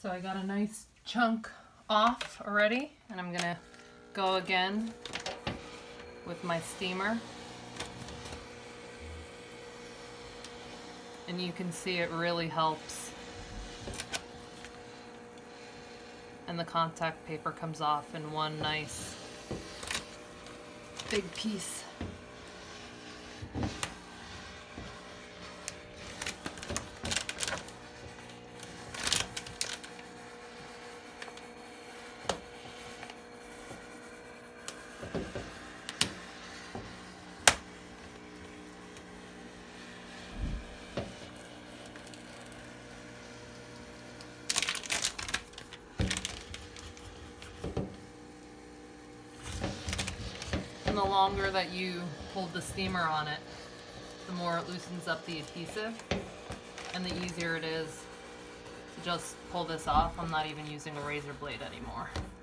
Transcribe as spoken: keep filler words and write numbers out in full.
So I got a nice chunk off already, and I'm gonna go again with my steamer. And you can see it really helps. And the contact paper comes off in one nice big piece. And the longer that you hold the steamer on it, the more it loosens up the adhesive, and the easier it is to just pull this off. I'm not even using a razor blade anymore.